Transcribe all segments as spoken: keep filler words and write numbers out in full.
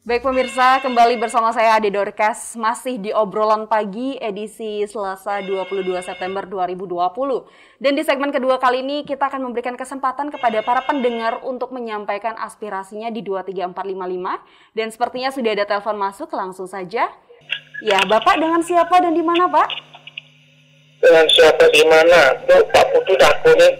Baik pemirsa, kembali bersama saya Ade Dorcas, masih di obrolan pagi edisi Selasa dua puluh dua September dua ribu dua puluh. Dan di segmen kedua kali ini kita akan memberikan kesempatan kepada para pendengar untuk menyampaikan aspirasinya di dua tiga empat lima lima. Dan sepertinya sudah ada telepon masuk, langsung saja. Ya, Bapak dengan siapa dan di mana, Pak? Dengan siapa di mana? Tuh, Pak Putu aku nih.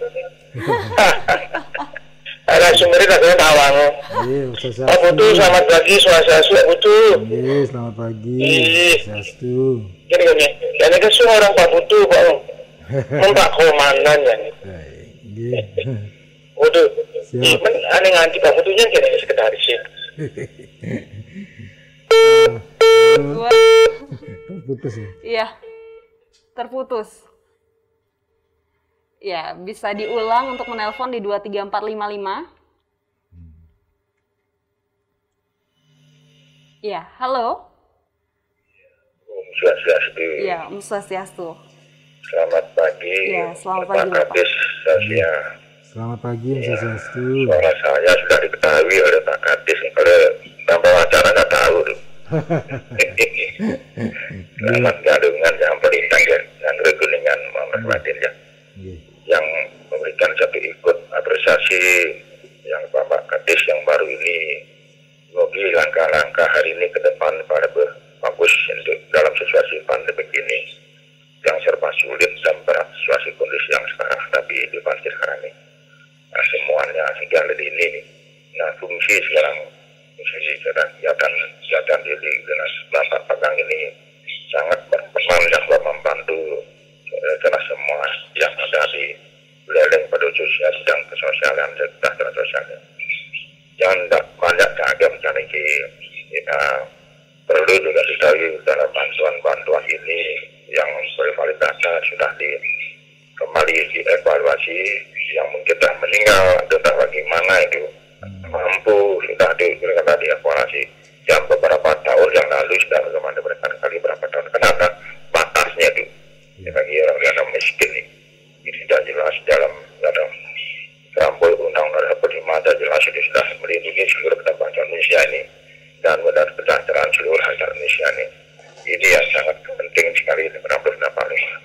Ada sumberin aku tawang. Pak Putu, selamat pagi, swastiastu, Pak Putu. Iya, selamat pagi. Swastiastu. Gini gini, ini kan semua orang Pak Putu, Pak. Mempak komandan ya. Iya. Waduh, cuman aneh nganti Pak Putunya kayaknya sekretaris ya. Putus ya? Iya, terputus. Ya, bisa diulang untuk menelpon di dua tiga empat lima lima. Ya, halo. Om Swastiastu. Ya, Om Swastiastu. Selamat pagi. Ya, selamat pagi, Pak Kadis, Sasya. Selamat pagi, Om Swastiastu. Suara saya sudah diketahui oleh Pak Kadis. Kalau tanpa wawancara nggak tahu tuh. Selamat gadungan yang pelintang ya, yang reguningan Muhammad Wadin ya. Yang memberikan satu ikut apresiasi yang Bapak Kadis yang baru ini, semoga langkah-langkah hari ini ke depan pada bagus untuk dalam situasi pandemi ini yang serba sulit dan berat situasi kondisi yang sekarang, tapi di pasti sekarang ini nah, semuanya segala ini nah fungsi sekarang fungsi sekarang kegiatan kegiatan diri dengan Bapak Pegang ini sangat berperan yang membantu karena semua yang ada di wilayah pada khususnya sedang kesosialan dan kesejahteraan sosialnya yang tidak banyak jaga mencari kita perlu juga diketahui dalam bantuan-bantuan ini yang bervaliditas sudah di kembali dievaluasi yang mungkin sudah meninggal tentang bagaimana itu mampu sudah di sudah dievaluasi yang beberapa tahun yang lalu sudah bagaimana berikan kali berapa tahun kenapa batasnya itu ya, bagi orang yang miskin ini ini tidak jelas dalam dalam rambut undang-undang perlima jelas itu sudah melindungi seluruh bangsa Indonesia ini dan benar kesejahteraan seluruh rakyat Indonesia ini ini yang sangat penting sekali benar-benar dapat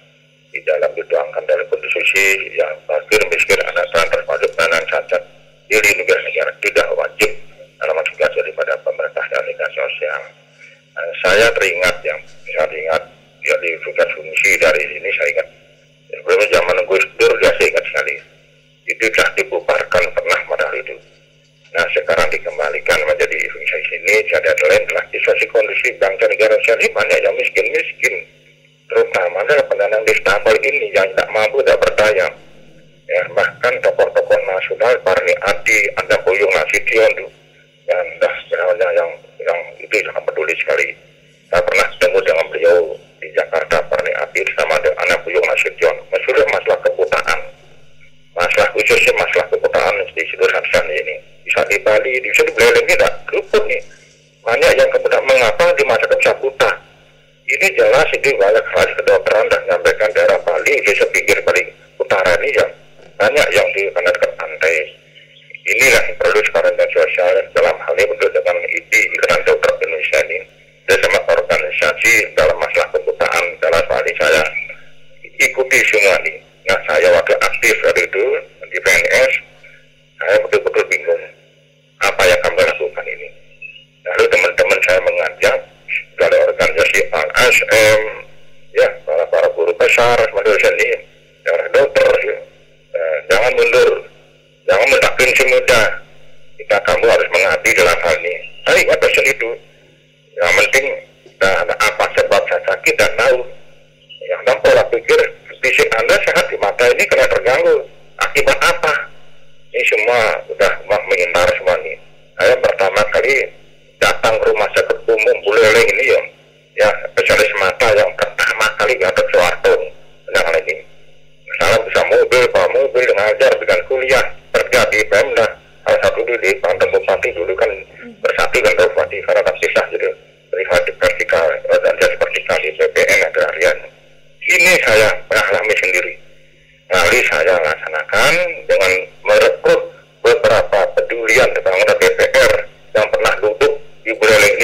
di dalam dituangkan dalam konstitusi yang fakir miskin anak terlantar terpadu dan cacat dilindungi negara tidak wajib dalam tugas daripada pemerintah dan negara sosial. Nah, saya teringat yang saya ingat ya di tugas fungsi dari ini saya ingat sebelum zaman Gus Dur saya ingat sekali itu sudah dibubarkan pernah pada hari itu. Nah sekarang dikembalikan menjadi fungsi ini jadi lain telah situasi kondisi bangsa negara ini banyak yang miskin-miskin terutama adalah pendanaan distabel ini yang tidak mampu tidak berdaya ya bahkan tokoh-tokoh nasional Parni Adi ada Buyung Nasution tuh yang dah sebenarnya yang yang itu sangat peduli sekali. Saya pernah ketemu dengan beliau di Jakarta Parni Adi sama dengan anak Buyung Nasution masalah masalah kebutaan masalah khususnya masalah kebutaan di seluruh sana ini bisa di Bali bisa di Beleng tidak luput nih banyak yang kebutaan mengapa di masa bisa buta ini jelas itu banyak hal kedokteran dan menyampaikan daerah Bali di sepinggir Bali utara ini yang banyak yang di karena dekat pantai inilah yang perlu sekarang dan sosial dalam hal ini untuk dengan I D I Ikatan Dokter Indonesia ini dan sama organisasi dalam masalah kebutaan dalam hal ini saya ikuti semua ini. Nah saya waktu aktif dari itu di P N S saya betul-betul bingung apa yang kami lakukan ini lalu teman-teman saya mengajak dari organisasi L S M ya para para guru besar manusia ini para dokter ya. Eh, jangan mundur jangan mendakin si muda kita kamu harus mengabdi dalam hal ini saya ingat pesan itu yang penting nah, ada apa sebab saya sakit dan tahu yang dalam pola pikir fisik Anda sehat di mata ini kena terganggu akibat apa ini semua sudah menghindar semua ini saya pertama kali datang ke rumah sakit umum Buleleng ini ya ya spesialis mata yang pertama kali Gatot Soeharto yang ini saya bisa mobil bawa mobil dengan ajar dengan kuliah kerja di Pemda salah satu di Pantai Bupati dulu kan bersatu dengan Bupati karena terpisah jadi privasi vertikal dan jadi vertikal di B P N agrarian ini saya mengalami sendiri lalu saya laksanakan dengan merekrut beberapa pedulian bangunan D P R yang pernah duduk di Buleleng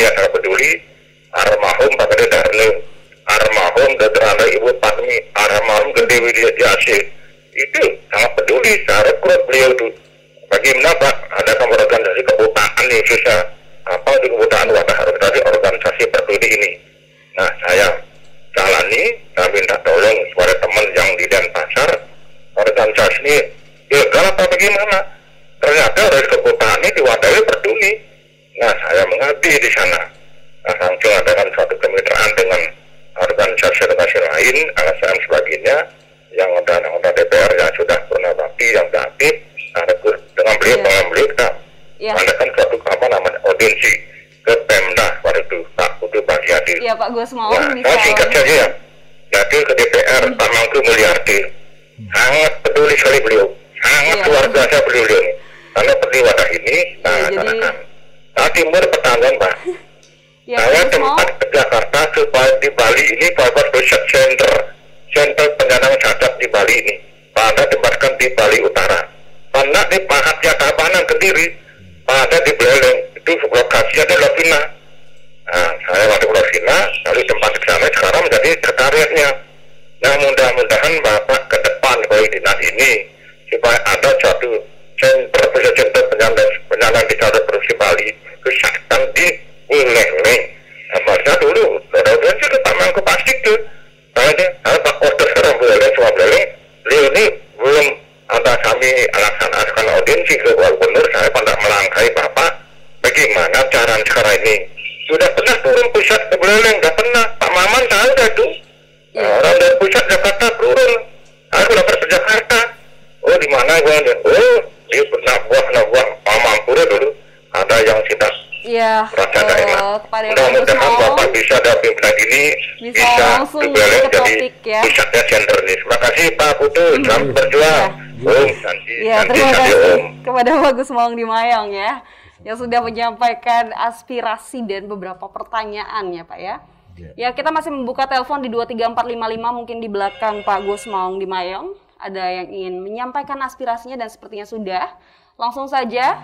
itu sangat peduli, saya rekrut beliau tuh. Bagaimana Pak, ada organisasi kebutaan nih susah, apa di kebutaan wadah organisasi organisasi peduli ini. Nah saya jalani, saya minta tolong kepada teman yang di Denpasar, organisasi ini, ya kenapa bagaimana? Ternyata dari kebutaan ini diwadahi peduli. Nah saya mengabdi di sana. Nah langsung adakan suatu kemitraan dengan organisasi-organisasi lain, L S M sebagainya, yang ada anggota D P R yang sudah pernah bakti, yang sudah aktif. Nah, dengan beliau, yeah. dengan beliau kita yeah. mengadakan suatu apa namanya audiensi ke Pemda waktu itu Pak Putu Bagiadi. Iya yeah, Pak Gus mau. Nah, saya singkat saja ya. Jadi ke D P R mm. Pak Mangku Mulyardi sangat peduli sekali beliau, sangat yeah. luar biasa beliau ini. Karena peduli wadah ini, nah yeah, jadi... Nah, timur Petangan Pak. Ya, saya tempat ke Jakarta supaya di Bali ini Bapak Research Center, center pendanaan cacat di Bali ini, pada tempatkan di Bali Utara. Karena di Pahatnya Tabanan Kediri, pada di Beleleng itu lokasinya di Lovina. Nah, saya waktu di Lovina, lalu tempat ke sana sekarang menjadi sekretariatnya. Nah, mudah-mudahan Bapak ke depan kalau dinas ini supaya ada satu center, center pendanaan pendanaan di cacat provinsi Bali, kesaktan di Buleleng. Nah, masa dulu, udah-udah juga Pak Mangku pasti tuh. Karena ada Pak Koster sekarang Buleleng semua Buleleng. Beliau ini belum ada kami laksanakan audiensi ke Pak Gubernur. Saya pada melangkai Bapak bagaimana cara sekarang ini. Sudah pernah turun pusat ke Buleleng, sudah pernah. Pak Maman tahu dah tuh. Nah, orang dari pusat Jakarta turun. Aku dapat ke Jakarta. Oh di mana gua? Oh dia pernah buah, pernah buah Pak Mampura dulu. Ada yang tidak Iya, rasa uh, enak. Mudah-mudahan Bapak bisa dari pimpinan ini bisa, bisa dibeleng jadi ya. Pusatnya center ini. Terima kasih Pak Putu, hmm. selamat berjuang. Ya. Om, Santi, ya, Santi, terima Santi, kasih Om. kepada Pak Gus Maung di Mayang ya, yang sudah menyampaikan aspirasi dan beberapa pertanyaan ya Pak ya. Ya, ya kita masih membuka telepon di dua tiga empat lima lima, mungkin di belakang Pak Gus Maung di Mayang. Ada yang ingin menyampaikan aspirasinya dan sepertinya sudah. Langsung saja.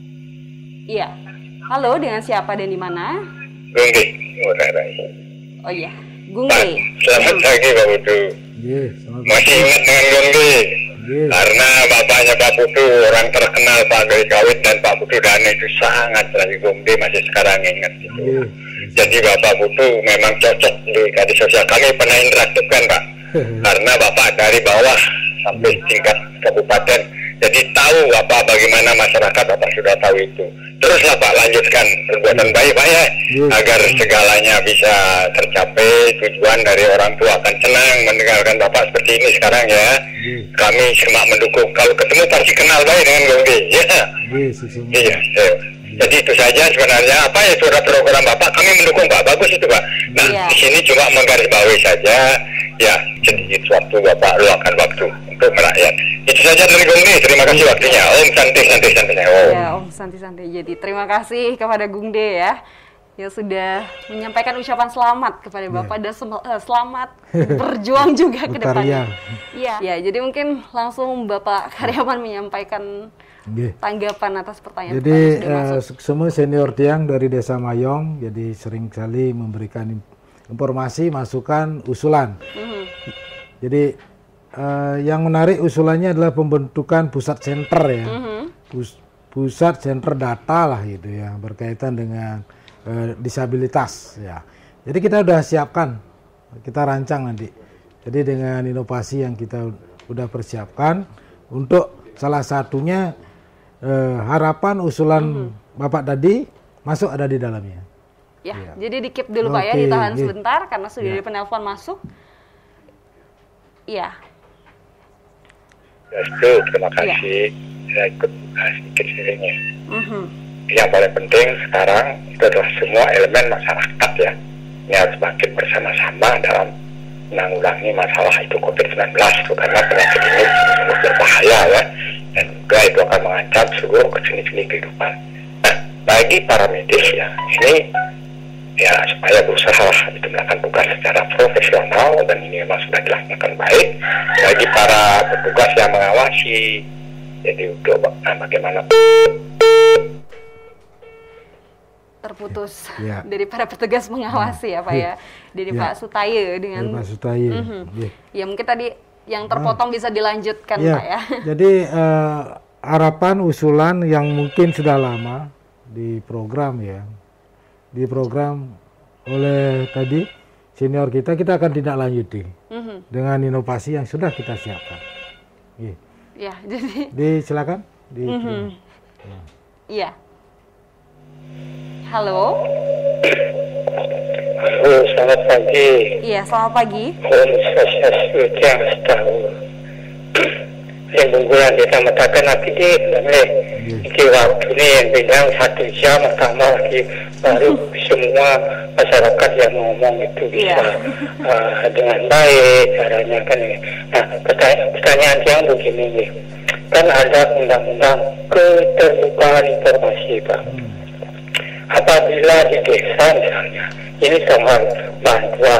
Iya. Halo, dengan siapa dan di mana? Gungge. Oh iya, Gungge. Selamat pagi Pak Putu. Yeah, masih ingat dengan Gungge? Yeah. Karena bapaknya Pak Putu orang terkenal Pak Gari Kawit dan Pak Putu Dani itu sangat lagi Gungge masih sekarang ingat itu. Yeah. Jadi Bapak Putu memang cocok di kadis sosial. Kami pernah interaktifkan Pak. Karena Bapak dari bawah sampai tingkat kabupaten. Jadi tahu Bapak bagaimana masyarakat, Bapak sudah tahu itu. Teruslah Pak lanjutkan perbuatan baik Pak ya, agar segalanya bisa tercapai. Tujuan dari orang tua akan senang mendengarkan Bapak seperti ini sekarang ya. Kami semak mendukung. Kalau ketemu pasti kenal baik dengan Gongge ya. Iya. Ya. Jadi itu saja sebenarnya apa ya sudah program Bapak, kami mendukung Pak, bagus itu Pak. Nah iya. Di sini cuma menggarisbawahi saja ya, sedikit waktu Bapak luangkan waktu untuk merakyat. Itu saja dari Gungde, terima kasih waktunya. Om santai santai santai. Om. Ya Om santai santai. Jadi terima kasih kepada Gungde ya, yang sudah menyampaikan ucapan selamat kepada Bapak ya. Dan sel- selamat berjuang juga ke depannya. Iya. Ya, jadi mungkin langsung Bapak Karyawan menyampaikan yeah. tanggapan atas pertanyaan. Jadi uh, semua senior tiang dari Desa Mayong, jadi sering kali memberikan informasi, masukan, usulan. Mm-hmm. Jadi uh, yang menarik usulannya adalah pembentukan pusat center ya, mm-hmm. Pus- pusat center data lah gitu ya, berkaitan dengan uh, disabilitas ya. Jadi kita udah siapkan, kita rancang nanti. Jadi dengan inovasi yang kita udah persiapkan, untuk salah satunya uh, harapan usulan mm-hmm. Bapak tadi masuk ada di dalamnya. Ya, ya, jadi di keep dulu Pak okay, ya, ditahan yeah. sebentar karena sudah ya. Ada penelpon masuk. Iya. Itu terima kasih. Ya. Saya ikut sedikit sharingnya. Mm-hmm. Yang paling penting sekarang itu adalah semua elemen masyarakat ya, ini harus bangkit bersama-sama dalam menanggulangi masalah itu covid sembilan belas itu, karena penyakit ini sangat berbahaya ya, dan juga itu akan mengancam seluruh keseni-seni kehidupan. Nah, bagi para medis ya, ini ya supaya berusaha itu melakukan tugas secara profesional, dan ini memang sudah dilaksanakan baik. Bagi para petugas yang mengawasi, jadi untuk nah, bagaimana terputus ya. Dari para petugas mengawasi ya Pak ya, dari ya. Pak Sutaye dengan dari Pak Sutaye. Mm-hmm. Ya. Ya mungkin tadi yang terpotong nah, bisa dilanjutkan ya. Pak ya. Jadi uh, harapan usulan yang mungkin sudah lama di program ya, di program oleh tadi senior kita, kita akan tindak lanjuti mm-hmm. dengan inovasi yang sudah kita siapkan. Iya. Ya, jadi. Di silakan. Di. Mm-hmm. Iya. Halo. Halo, selamat pagi. Iya, selamat pagi. Om Swastiastu yang tahu. Yang unggulan kita matakan lagi di boleh. Iki waktu ini yang bilang satu jam pertama lagi baru semua masyarakat yang ngomong itu bisa yeah. uh, dengan baik caranya kan. Nah, pertanyaan, pertanyaan yang begini nih. Kan ada undang-undang keterbukaan informasi, Pak. Apabila di desa misalnya ini soal bantuan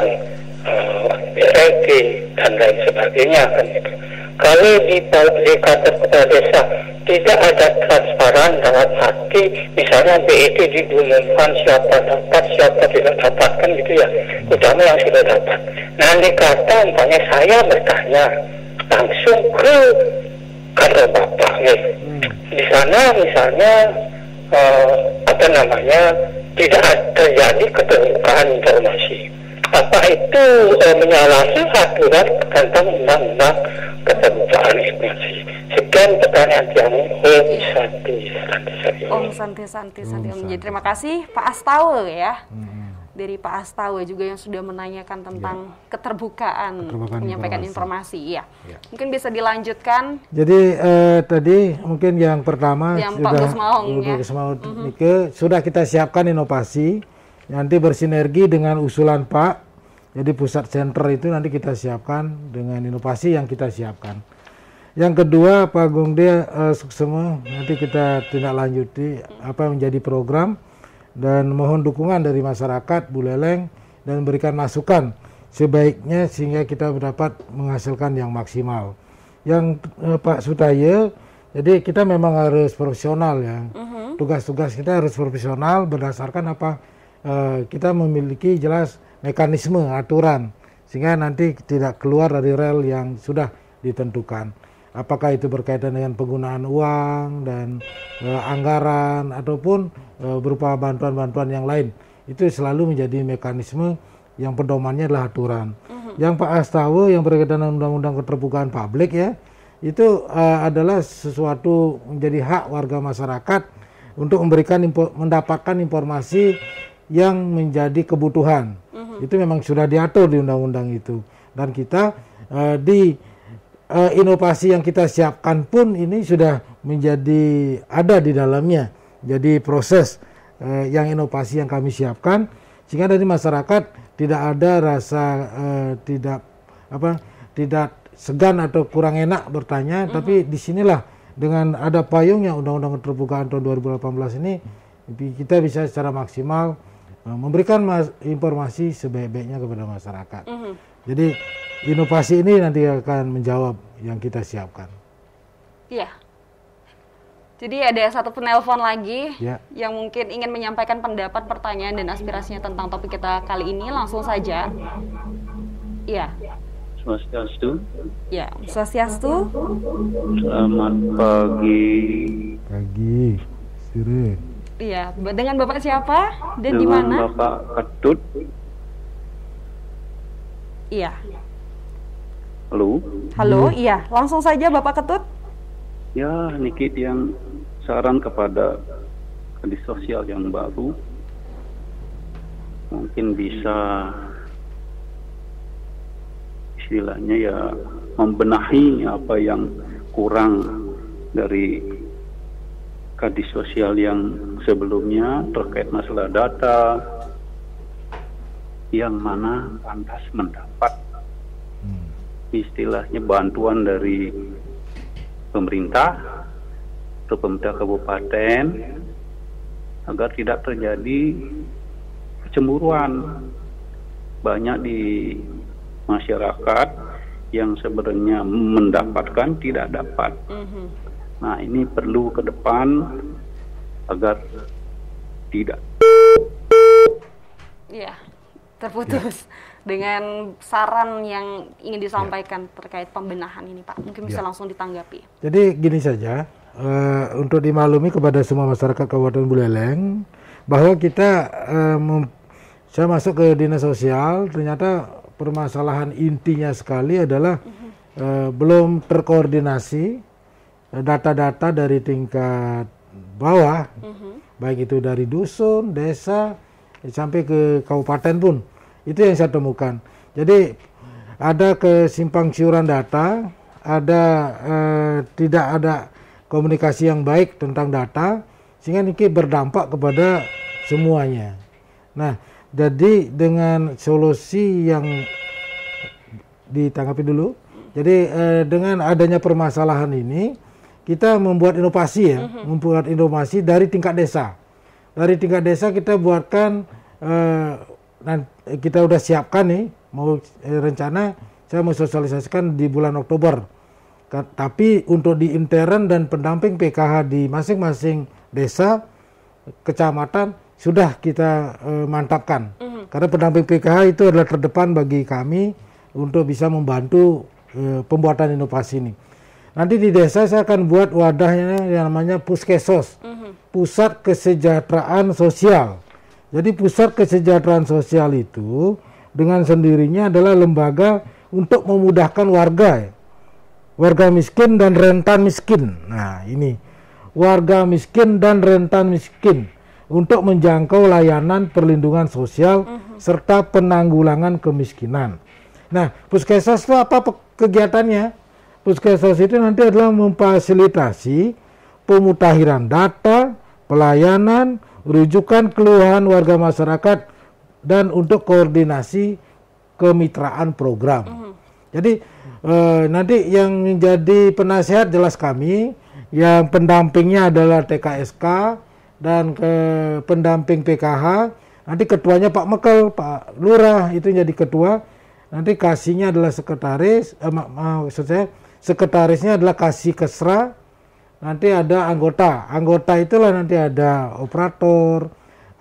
uh, B L T dan lain sebagainya kan itu. Kalau di, di kantor kepala desa tidak ada transparan dalam arti misalnya B E T diumumkan siapa dapat siapa tidak dapatkan gitu ya, utama yang sudah dapat. Nanti kata umpamanya saya bertanya langsung ke kantor bapak nih. Di sana misalnya uh, apa namanya tidak terjadi keterbukaan informasi. Apa itu uh, menyalahi aturan tentang undang-undang keterbukaan informasi? Sekian pertanyaan yang Om Santi Santi Santi. Om Santi Santi Santi. Om. Jadi terima kasih Pak Astawa ya. Hmm. Dari Pak Astawa juga yang sudah menanyakan tentang ya. keterbukaan, keterbukaan menyampaikan informasi. Iya. Ya. Mungkin bisa dilanjutkan. Jadi eh, tadi mungkin yang pertama yang sudah Pak Gusmaung ya. Mm-hmm. Sudah kita siapkan inovasi, nanti bersinergi dengan usulan Pak. Jadi pusat center itu nanti kita siapkan dengan inovasi yang kita siapkan. Yang kedua Pak Gongde eh, semua nanti kita tindak lanjuti apa yang menjadi program. Dan mohon dukungan dari masyarakat Buleleng dan berikan masukan sebaiknya sehingga kita dapat menghasilkan yang maksimal. Yang eh, Pak Sutaya, jadi kita memang harus profesional ya. Uh-huh. Tugas-tugas kita harus profesional berdasarkan apa eh, kita memiliki jelas mekanisme aturan sehingga nanti tidak keluar dari rel yang sudah ditentukan. Apakah itu berkaitan dengan penggunaan uang dan uh, anggaran ataupun uh, berupa bantuan-bantuan yang lain. Itu selalu menjadi mekanisme yang pedomannya adalah aturan. Uh-huh. Yang Pak Astawa yang berkaitan dengan undang-undang keterbukaan publik ya, itu uh, adalah sesuatu menjadi hak warga masyarakat untuk memberikan info, mendapatkan informasi yang menjadi kebutuhan. Uh-huh. Itu memang sudah diatur di undang-undang itu. Dan kita uh, di Uh, inovasi yang kita siapkan pun ini sudah menjadi ada di dalamnya. Jadi proses uh, yang inovasi yang kami siapkan sehingga dari masyarakat tidak ada rasa uh, tidak apa tidak segan atau kurang enak bertanya. Mm-hmm. Tapi disinilah dengan ada payungnya Undang-Undang Keterbukaan tahun dua ribu delapan belas ini kita bisa secara maksimal uh, memberikan mas- informasi sebaik-baiknya kepada masyarakat. Mm-hmm. Jadi inovasi ini nanti akan menjawab yang kita siapkan. Iya. Jadi ada satu penelpon lagi ya. yang mungkin ingin menyampaikan pendapat, pertanyaan, dan aspirasinya tentang topik kita kali ini. Langsung saja. Iya. Swastiastu. Ya, Swastiastu. Selamat pagi. Pagi. Sire. Iya. Dengan Bapak siapa dan di mana? Dengan Bapak Ketut. Iya. Halo. Halo, iya. Langsung saja Bapak Ketut. Ya, Nikit yang saran kepada Kadis Sosial yang baru. Mungkin bisa istilahnya ya membenahi apa yang kurang dari Kadis Sosial yang sebelumnya terkait masalah data yang mana pantas mendapat istilahnya bantuan dari pemerintah atau pemerintah kabupaten agar tidak terjadi kecemburuan banyak di masyarakat yang sebenarnya mendapatkan tidak dapat. Mm-hmm. Nah ini perlu ke depan agar tidak. Iya. terputus ya. Dengan saran yang ingin disampaikan ya. Terkait pembenahan ini Pak, mungkin bisa ya. Langsung ditanggapi. Jadi gini saja, uh, untuk dimaklumi kepada semua masyarakat Kabupaten Buleleng bahwa kita uh, mem- saya masuk ke dinas sosial, ternyata permasalahan intinya sekali adalah uh-huh. uh, belum terkoordinasi uh, data-data dari tingkat bawah, uh-huh. baik itu dari dusun, desa, sampai ke kabupaten pun. Itu yang saya temukan. Jadi ada kesimpang siuran data, ada uh, tidak ada komunikasi yang baik tentang data, sehingga ini berdampak kepada semuanya. Nah, jadi dengan solusi yang ditanggapi dulu, jadi eh, dengan adanya permasalahan ini, kita membuat inovasi ya, uh-huh. membuat inovasi dari tingkat desa. Dari tingkat desa kita buatkan, eh, nanti kita udah siapkan nih, mau eh, rencana saya mau sosialisasikan di bulan Oktober. Ka- tapi untuk di intern dan pendamping P K H di masing-masing desa, kecamatan, sudah kita uh, mantapkan. Uh-huh. Karena pendamping P K H itu adalah terdepan bagi kami untuk bisa membantu uh, pembuatan inovasi ini. Nanti di desa saya akan buat wadahnya yang namanya Puskesos, uh-huh. Pusat Kesejahteraan Sosial. Jadi pusat kesejahteraan sosial itu dengan sendirinya adalah lembaga untuk memudahkan warga, warga miskin dan rentan miskin. Nah ini, warga miskin dan rentan miskin, untuk menjangkau layanan perlindungan sosial uh-huh. serta penanggulangan kemiskinan. Nah, Puskesos itu apa kegiatannya? Puskesos itu nanti adalah memfasilitasi pemutakhiran data, pelayanan, rujukan keluhan warga masyarakat, dan untuk koordinasi kemitraan program. Uh-huh. Jadi eh, nanti yang menjadi penasihat jelas kami, yang pendampingnya adalah T K S K, dan ke pendamping P K H, nanti ketuanya Pak Mekel, Pak Lurah itu jadi ketua, nanti kasihnya adalah sekretaris, eh, maksud saya sekretarisnya adalah kasih kesra, nanti ada anggota, anggota itulah nanti ada operator,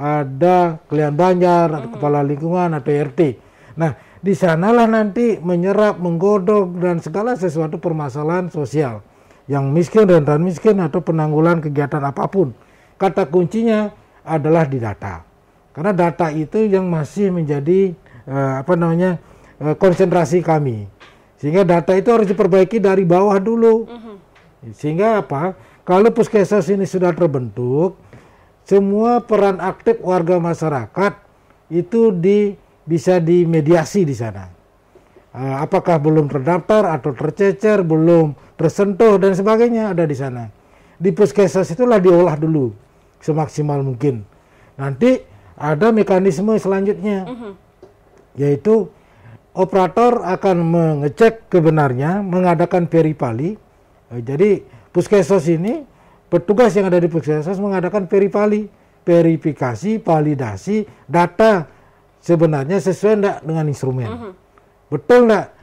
ada Kelian Banjar, ada kepala lingkungan, atau R T. Nah, di sanalah nanti menyerap, menggodok dan segala sesuatu permasalahan sosial yang miskin, rentan miskin, atau penanggulangan kegiatan apapun. Kata kuncinya adalah di data, karena data itu yang masih menjadi uh, apa namanya uh, konsentrasi kami, sehingga data itu harus diperbaiki dari bawah dulu. Uh-huh. Sehingga apa? Kalau Puskesos ini sudah terbentuk, semua peran aktif warga masyarakat itu di bisa dimediasi di sana. Uh, apakah belum terdaftar atau tercecer, belum tersentuh dan sebagainya, ada di sana. Di Puskesos itulah diolah dulu semaksimal mungkin. Nanti ada mekanisme selanjutnya, uh-huh. yaitu operator akan mengecek kebenarnya, mengadakan veripali. Jadi Puskesos ini, petugas yang ada di Puskesos mengadakan veripali, verifikasi, validasi data sebenarnya sesuai enggak dengan instrumen, uh-huh. betul enggak,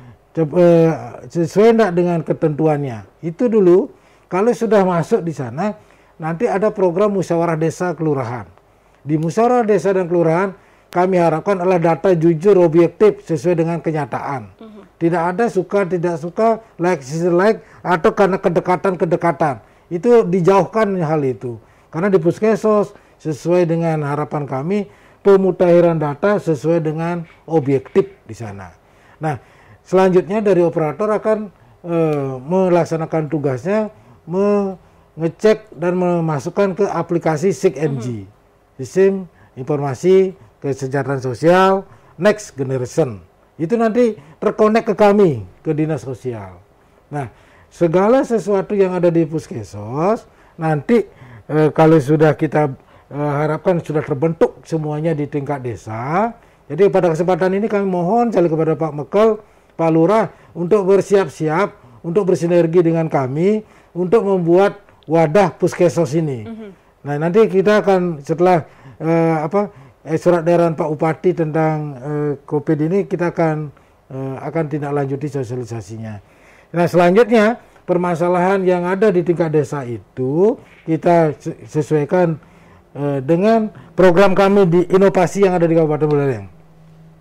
sesuai enggak dengan ketentuannya. Itu dulu. Kalau sudah masuk di sana, nanti ada program musyawarah desa kelurahan. Di musyawarah desa dan kelurahan, kami harapkan adalah data jujur, objektif, sesuai dengan kenyataan. Uh-huh. Tidak ada suka, tidak suka, like, dislike, atau karena kedekatan-kedekatan. Itu dijauhkan hal itu. Karena di Puskesos, sesuai dengan harapan kami, pemutakhiran data sesuai dengan objektif di sana. Nah, selanjutnya dari operator akan e, melaksanakan tugasnya, mengecek dan memasukkan ke aplikasi S I K M G, uh-huh. Sistem Informasi Kesejahteraan Sosial Next Generation. Itu nanti terkonek ke kami, ke Dinas Sosial. Nah, segala sesuatu yang ada di Puskesos, nanti e, kalau sudah kita e, harapkan sudah terbentuk semuanya di tingkat desa. Jadi pada kesempatan ini kami mohon sekali kepada Pak Mekel, Pak Lurah, untuk bersiap-siap, untuk bersinergi dengan kami, untuk membuat wadah Puskesos ini. Uh-huh. Nah, nanti kita akan setelah uh, apa eh, surat edaran Pak Bupati tentang uh, COVID ini, kita akan uh, akan tindak lanjuti sosialisasinya. Nah, selanjutnya permasalahan yang ada di tingkat desa itu kita sesuaikan uh, dengan program kami di inovasi yang ada di Kabupaten Buleleng.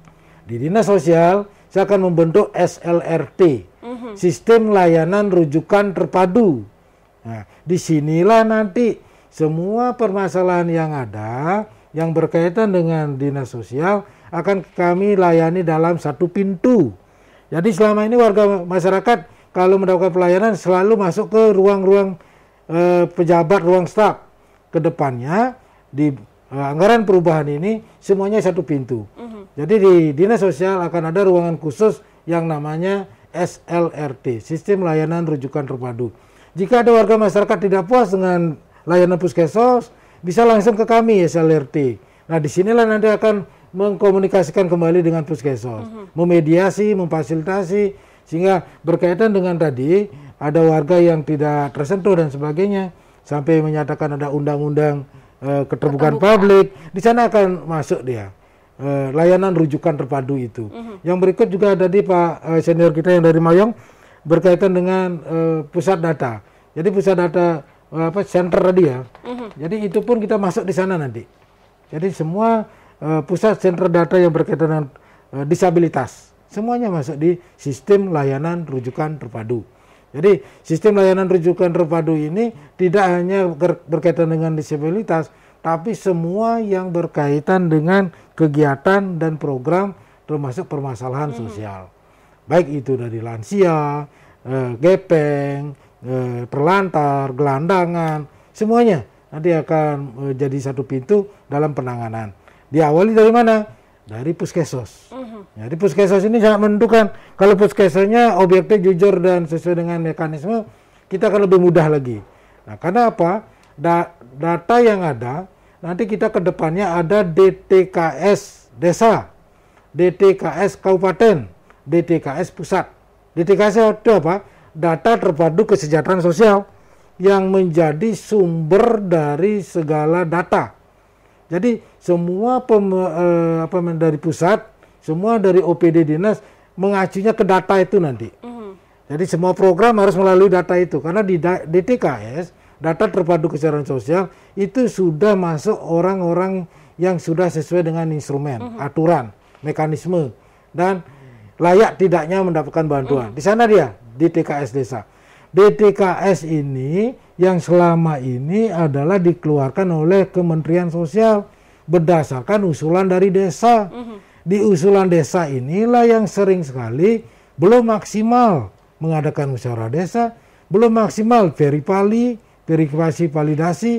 di Dinas Sosial saya akan membentuk S L R T, mm-hmm. Sistem Layanan Rujukan Terpadu. Nah, disinilah nanti semua permasalahan yang ada yang berkaitan dengan Dinas Sosial akan kami layani dalam satu pintu. Jadi selama ini warga masyarakat kalau mendapatkan pelayanan selalu masuk ke ruang-ruang eh, pejabat, ruang staf. Kedepannya di eh, anggaran perubahan ini semuanya satu pintu. Uh-huh. Jadi di Dinas Sosial akan ada ruangan khusus yang namanya S L R T, Sistem Layanan Rujukan Terpadu. Jika ada warga masyarakat tidak puas dengan layanan Puskesos, bisa langsung ke kami S L R T. Nah, disinilah nanti akan mengkomunikasikan kembali dengan Puskesos, uh-huh. memediasi, memfasilitasi, sehingga berkaitan dengan tadi ada warga yang tidak tersentuh dan sebagainya, sampai menyatakan ada undang-undang uh, keterbukaan publik, di sana akan masuk dia uh, layanan rujukan terpadu itu. Uh-huh. Yang berikut juga ada di Pak uh, senior kita yang dari Mayong berkaitan dengan uh, pusat data. Jadi pusat data uh, apa center tadi ya. Uh-huh. Jadi itu pun kita masuk di sana nanti. Jadi semua uh, pusat center data yang berkaitan dengan uh, disabilitas semuanya masuk di sistem layanan rujukan terpadu. Jadi sistem layanan rujukan terpadu ini tidak hanya berkaitan dengan disabilitas, tapi semua yang berkaitan dengan kegiatan dan program termasuk permasalahan hmm. sosial. Baik itu dari lansia, eh, gepeng, eh, terlantar, gelandangan, semuanya nanti akan eh, jadi satu pintu dalam penanganan. Diawali dari mana? Dari Puskesos. Uh-huh. Jadi Puskesos ini sangat menentukan. Kalau Puskesosnya objektif, jujur, dan sesuai dengan mekanisme, kita akan lebih mudah lagi. Nah, karena apa? Da- data yang ada, nanti kita ke depannya ada D T K S desa, D T K S kabupaten, D T K S pusat. D T K S itu apa? Data terpadu kesejahteraan sosial yang menjadi sumber dari segala data. Jadi semua pem, eh, apa dari pusat, semua dari O P D dinas mengacunya ke data itu nanti. Uh-huh. Jadi semua program harus melalui data itu, karena di D T K S, data terpadu kesejahteraan sosial, itu sudah masuk orang-orang yang sudah sesuai dengan instrumen, uh-huh. aturan, mekanisme, dan layak tidaknya mendapatkan bantuan. Uh-huh. Di sana dia, D T K S desa. D T K S ini yang selama ini adalah dikeluarkan oleh Kementerian Sosial berdasarkan usulan dari desa. Uh-huh. Di usulan desa inilah yang sering sekali belum maksimal mengadakan musyawarah desa, belum maksimal veripali, verifikasi validasi,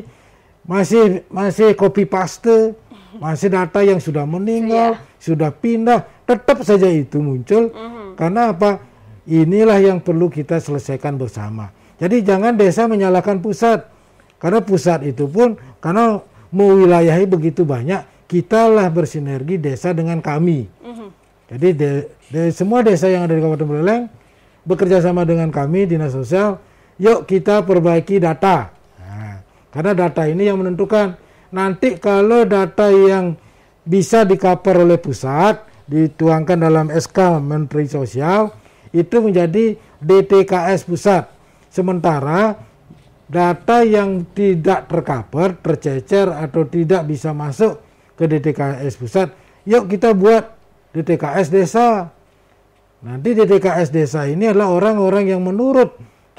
masih masih copy paste, masih data yang sudah meninggal, yeah. sudah pindah, tetap saja itu muncul. Uh-huh. Karena apa? Inilah yang perlu kita selesaikan bersama. Jadi jangan desa menyalahkan pusat. Karena pusat itu pun, karena mewilayahi begitu banyak, kitalah bersinergi desa dengan kami. Uh-huh. Jadi de, de, semua desa yang ada di Kabupaten Buleleng bekerja sama dengan kami, Dinas Sosial, yuk kita perbaiki data. Nah, karena data ini yang menentukan. Nanti kalau data yang bisa di-cover oleh pusat, dituangkan dalam S K Menteri Sosial, itu menjadi D T K S pusat. Sementara data yang tidak tercover, tercecer atau tidak bisa masuk ke D T K S pusat, yuk kita buat D T K S desa. Nanti D T K S desa ini adalah orang-orang yang menurut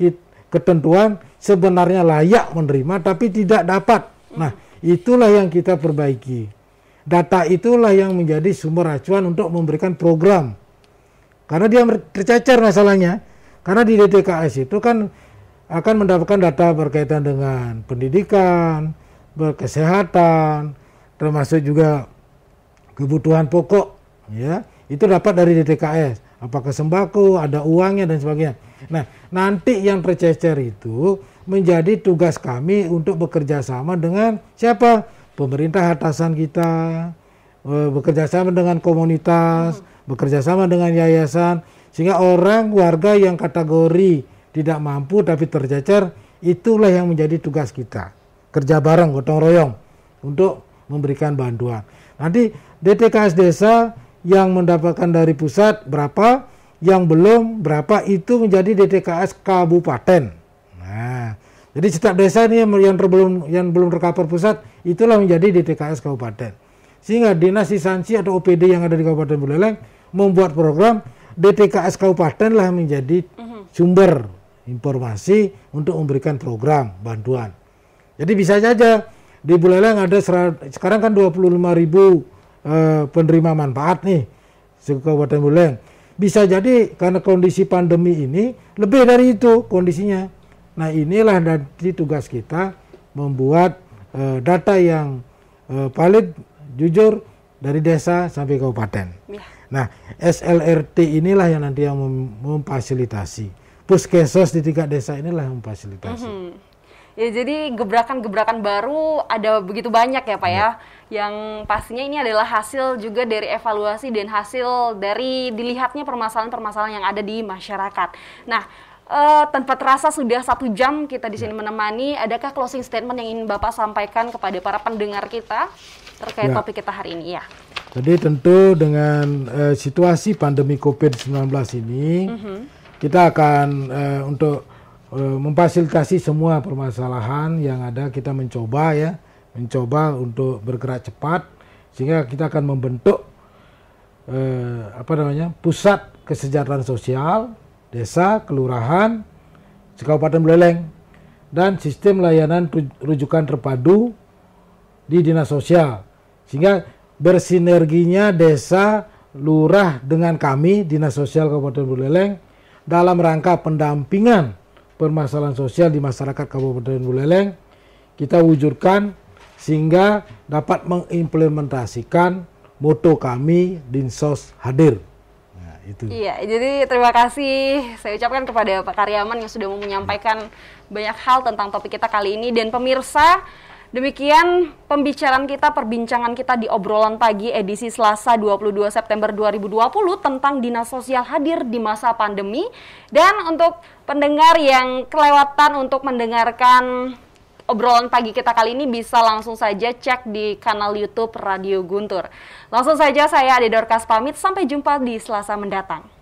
ketentuan sebenarnya layak menerima tapi tidak dapat. Nah, itulah yang kita perbaiki. Data itulah yang menjadi sumber acuan untuk memberikan program. Karena dia tercecer masalahnya. Karena di D T K S itu kan akan mendapatkan data berkaitan dengan pendidikan, kesehatan, termasuk juga kebutuhan pokok, ya. Itu dapat dari D T K S. Apakah sembako, ada uangnya dan sebagainya. Nah, nanti yang tercecer itu menjadi tugas kami untuk bekerja sama dengan siapa? Pemerintah atasan kita, bekerja sama dengan komunitas, bekerja sama dengan yayasan, sehingga orang warga yang kategori tidak mampu tapi tercecer, itulah yang menjadi tugas kita. Kerja bareng, gotong royong untuk memberikan bantuan. Nanti D T K S desa yang mendapatkan dari pusat berapa, yang belum berapa, itu menjadi D T K S kabupaten. Nah, jadi setiap desa ini yang, yang belum yang belum tercover pusat, itulah menjadi D T K S kabupaten. Sehingga dinas instansi atau O P D yang ada di Kabupaten Buleleng membuat program, D T K S Kabupaten lah menjadi uh-huh. sumber informasi untuk memberikan program bantuan. Jadi bisa saja di Buleleng ada serat, sekarang kan dua puluh lima ribu uh, penerima manfaat nih di Kabupaten Buleleng. Bisa jadi karena kondisi pandemi ini lebih dari itu kondisinya. Nah inilah nanti tugas kita membuat uh, data yang uh, valid, jujur dari desa sampai kabupaten. Ya. Nah S L R T inilah yang nanti yang mem memfasilitasi. Puskesos di tingkat desa inilah yang memfasilitasi. Mm-hmm. Ya jadi gebrakan-gebrakan baru ada begitu banyak ya Pak ya. ya. Yang pastinya ini adalah hasil juga dari evaluasi dan hasil dari dilihatnya permasalahan-permasalahan yang ada di masyarakat. Nah, uh, tanpa terasa sudah satu jam kita di sini menemani. Adakah closing statement yang ingin Bapak sampaikan kepada para pendengar kita terkait ya. topik kita hari ini ya? Jadi tentu dengan uh, situasi pandemi covid sembilan belas ini, mm-hmm. kita akan uh, untuk memfasilitasi semua permasalahan yang ada, kita mencoba ya, mencoba untuk bergerak cepat sehingga kita akan membentuk eh, apa namanya pusat kesejahteraan sosial desa, kelurahan, Kabupaten Buleleng dan sistem layanan rujukan terpadu di dinas sosial sehingga bersinerginya desa, lurah dengan kami dinas sosial Kabupaten Buleleng dalam rangka pendampingan permasalahan sosial di masyarakat Kabupaten Buleleng kita wujudkan sehingga dapat mengimplementasikan moto kami Dinsos Hadir. Nah, itu. Iya, jadi terima kasih saya ucapkan kepada Pak Karyaman yang sudah menyampaikan banyak hal tentang topik kita kali ini dan pemirsa. Demikian pembicaraan kita, perbincangan kita di obrolan pagi edisi Selasa dua puluh dua September dua ribu dua puluh tentang dinas sosial hadir di masa pandemi. Dan untuk pendengar yang kelewatan untuk mendengarkan obrolan pagi kita kali ini bisa langsung saja cek di kanal YouTube Radio Guntur. Langsung saja saya Ade Dorcas pamit, sampai jumpa di Selasa mendatang.